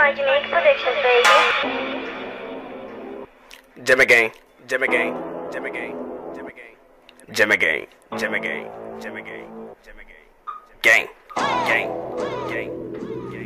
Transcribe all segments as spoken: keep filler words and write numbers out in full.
my unique predictions, baby. Jimmy Gang, Jimmy Gang, Jimmy Gang, Jimmy Gang, Jimmy Gang, Jimmy Gang, Jimmy Gang, Jimmy Gang, Gang, Gang, Gang, Gang.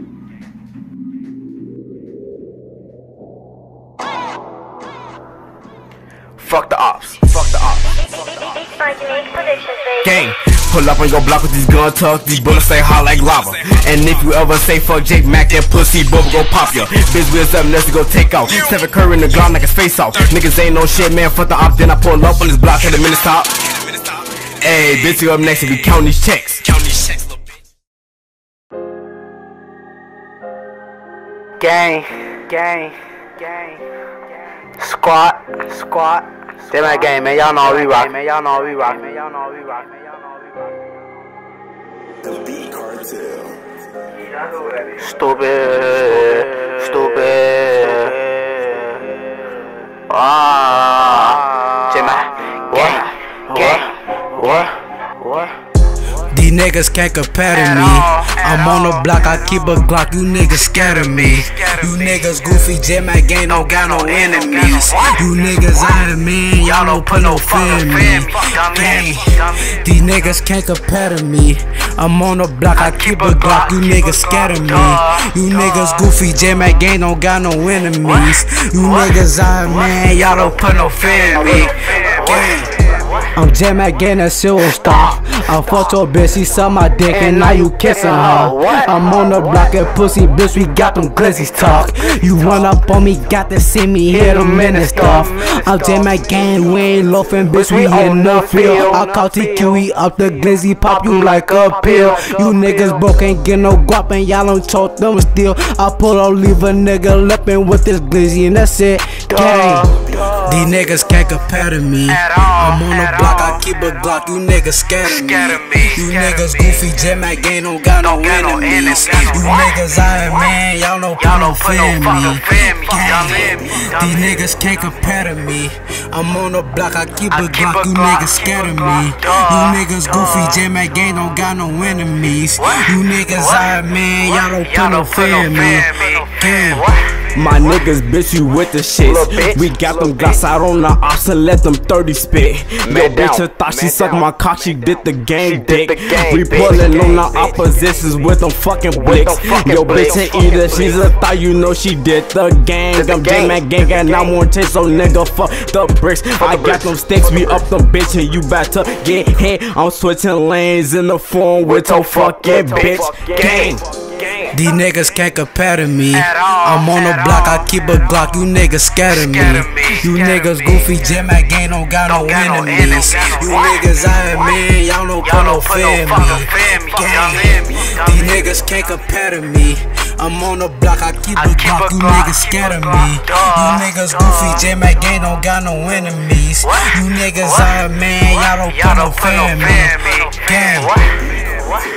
Fuck the ops, fuck the ops, fuck the ops. My unique predictions, baby. Gang, pull up on your block with these gun tucks. These bullets stay hot like lava. And if you ever say fuck Jake Mack, that pussy bubble go pop ya. Bitch wheels up, let's go take out. Stephen Curry in the ground like his face off. Niggas ain't no shit, man. Fuck the op. Then I pull up on this block at the minute stop. Hey, bitch, you up next if we count these checks. Count these checks, little bitch. Gang, gang, gang. Squat, squat. They my game, man. Y'all know we rock, man. Y'all know we rock, man. Y'all know we rock, man. Y'all know we rock. The Beat Cartel. Stupid, stupid. Ah, Jimmy, gang, gang, what, what? These niggas can't compare to me. I'm on the block, I keep a Glock, you niggas scared of me. You niggas goofy, Jimmy Gang don't got no enemies. You niggas Iron Man, y'all don't put no fear in me. Gang, these niggas can't compare to me. I'm on the block, I keep a Glock, you niggas scared of me. You niggas goofy, Jimmy Gang don't got no enemies. You niggas Iron Man, y'all don't put no fear in me. Gang. I'm Jimmy Gang, a silver star. I fucked your bitch, she suck my dick, and now you kissing her. I'm on the block and pussy, bitch, we got them glizzies talk. You run up on me, got to see me, hit them in and stuff. I'm Jimmy Gang, we ain't loafing, bitch, we in the field. I call T Q, we up the glizzy, pop you like a pill. You niggas broke, ain't get no guap, and y'all don't choke them still. I pull up, leave a nigga lippin' with this glizzy, and that's it. Gang. These niggas can't compare to me. I'm on the block, I keep a Glock, you niggas scared of me. You niggas goofy, Jimmy Gang don't got no enemies. You niggas Iron Man, y'all don't put no fear in me. These niggas can't compare to me. I'm on the block, I keep a Glock, you niggas scared of me. You niggas goofy, Jimmy Gang don't got no enemies. You niggas Iron Man, y'all don't put no fear in me. Gang. My niggas, bitch, you with the shit. We got them glass out on the ops and let them thirty spit. Yo, bitch, I thought she sucked my cock, she did the gang dick. We pullin' on the oppositions with them fucking bricks. Yo, bitch, ain't either, she's a thought, you know she did the gang. I'm Jimmy Gang and I won't chase so nigga, fuck the bricks. I got them sticks, we up them bitch and you bout to get hit. I'm switching lanes in the phone with your fucking bitch. Gang. These niggas can't compare to me. I'm on the block, I keep a Glock, you niggas scared of me. You niggas goofy, Jimmy Gang don't got no enemies. You niggas Iron Man, y'all don't put no fear in me. Gang. These niggas can't compare to me. I'm on the block, I keep a Glock, you niggas scared of me. You niggas goofy, Jimmy Gang don't got no enemies. You niggas Iron Man, y'all don't put no fear in me. Gang.